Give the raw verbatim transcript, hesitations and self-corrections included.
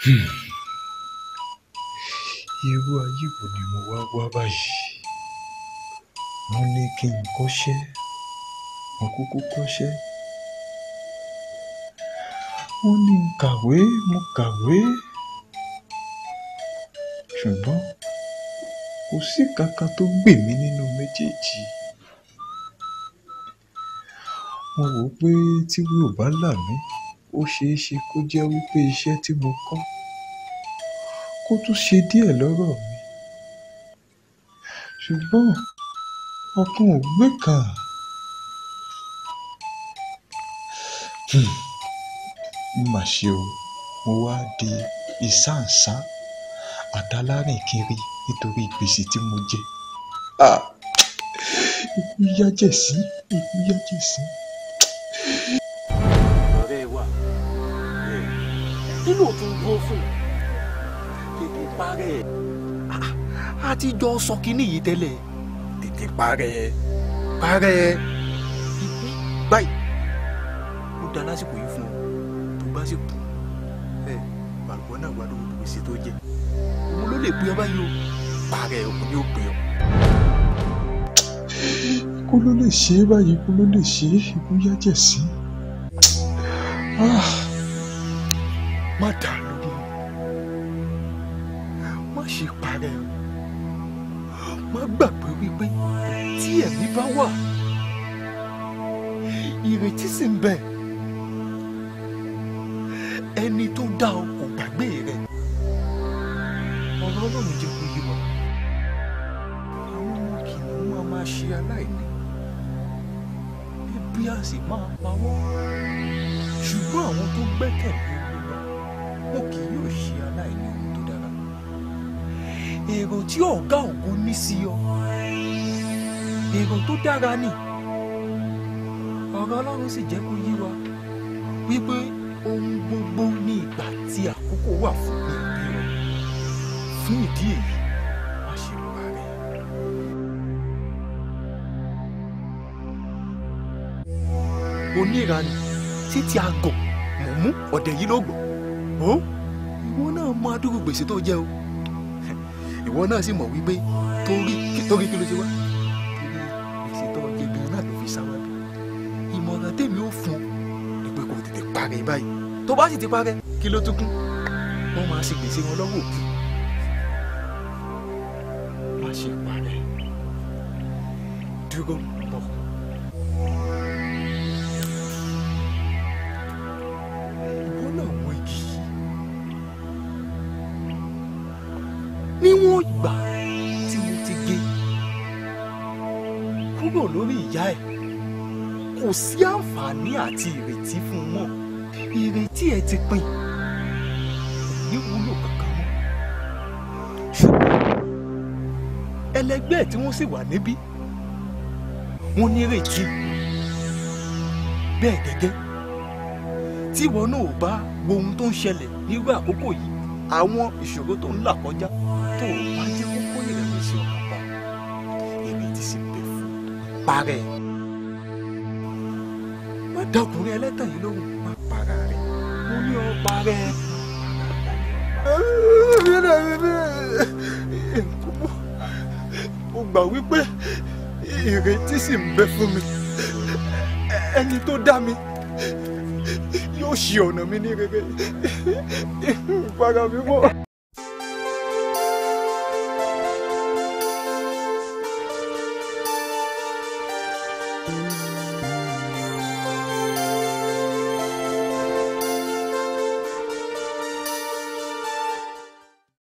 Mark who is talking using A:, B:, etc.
A: Irú ayé wo ni mo wá wá báyìí? Wọ́n ní kí n kọ́ṣẹ́, mo kúkú kọ́ṣẹ́. Wọ́n ní n kàwé, mo kàwé. Ṣùgbọ́n kò sí kankan tó gbè mí nínú méjèèjì. Mo wò pé tí ìwé ò bá là mí, ó ṣeé ṣe kó jẹ́ wípé iṣẹ́ tí mo kọ́ kó tún ṣe díẹ̀ lọ́rọ̀ mi. Ṣùgbọ́n ọ̀kan ò gbé kan. Hmm. Mo mà ṣe o, mo wá di ìsáǹsá àtàlárìn kiri nítorí gbèsè tí mo jẹ. Ah! Ikú yájẹ̀sí, ikú yájẹ̀sí.
B: Ọ̀rẹ́ wa, kí ló tún dúró fún? Tètè parẹ́. A ti jọ sọ kínní yìí tẹ́lẹ̀. Tètè parẹ́. Parẹ́. Báyìí, ó dá lásìkò yìí fún ọ. Tó bá sì kú, ẹ bàlùbọ́ náà wà lóhùn gbèsè tó jẹ. Òun ló lè pè ọ báyìí o. Parẹ́ òun ni ó pè ọ.
A: Ikú ló lè ṣe é báyìí, ikú ló lè ṣe é, ikú yájẹ̀sí. Ah!
B: Má dà lóhùn. Má ṣe parẹ́ o. Má gbàgbé wípé tí ẹ̀mí bá wà, ìrètí sì ń bẹ. Ẹni tó dá ọ kò gbàgbé rẹ. Ọ̀rọ̀ Ọlọ́run jẹ́ kó yé wa. Àwọn ọmọ kìnìún máa máa ṣe aláìní. Ebi á sì máa pa wọ́n. Ṣùgbọ́n àwọn tó gbẹ́kẹ̀lé Olúwa, wọn kì yóò ṣe aláìní ohun tó dára. Èrò tí ọ̀gá ògo ní sí ọ, èrò tó dára ni. Ọ̀rọ̀ Ọlọ́run sì jẹ́ kó yé wa wípé ohun gbogbo ní ìgbà tí àkókò wà fún gbẹ̀gbẹ̀ rẹ̀. Fún ìdí èyí, má ṣe parẹ́. Oníranì títí àgọ̀ mọ̀mú ọ̀dẹ̀ yìí ló gbọ́. Ó ìwọ náà mọ adúrú gbèsè tó jẹ o. Ìwọ náà sì mọ̀ wípé torí torí kí ló ṣe wá. Torí gbèsè tó jẹ gan náà ló fi sáwá bí. Ìmọ̀ràn tèmi ó fún ni pé kò tètè parẹ́ báyìí. Tó bá sì ti parẹ́, kí ló tún kún? Wọ́n máa ṣe gbèsè wọn lọ́wọ́ òkú. Má ṣe parẹ́. Dúró bọ̀. Ìwọ náà wọ igi. Níwọ̀n ìgbà tí mo ti gé kúrò lórí ìyá ẹ̀, kò sí àǹfààní àti ìrètí fún un mọ́. Ìrètí ẹ̀ ti pin, kò ní wúlò kankan mọ́. Ṣùgbọ́n ẹlẹgbẹ́ ẹ̀ tí wọ́n sì wà níbí, wọ́n ní ìrètí. Bẹ́ẹ̀ gẹ́gẹ́ tí ìwọ náà ò bá wo ohun tó ń ṣẹlẹ̀ nírú àkókò yìí, àwọn ìṣòro tó ń là kọjá, tó o bá jẹ́ kókó ìrẹ̀wẹ̀sì ọkàn pa, ìrètí sì bẹ fún parẹ́. Má dá ọkùnrin ẹlẹ́tàn yìí lóhùn, má para rẹ̀. Mo ní ọ parẹ́. Mo gbà wípé ìrètí sì ń bẹ fún mi. Ẹni tó dá mi yóò ṣe ọ̀nà mi ní rere. Para mi mọ́.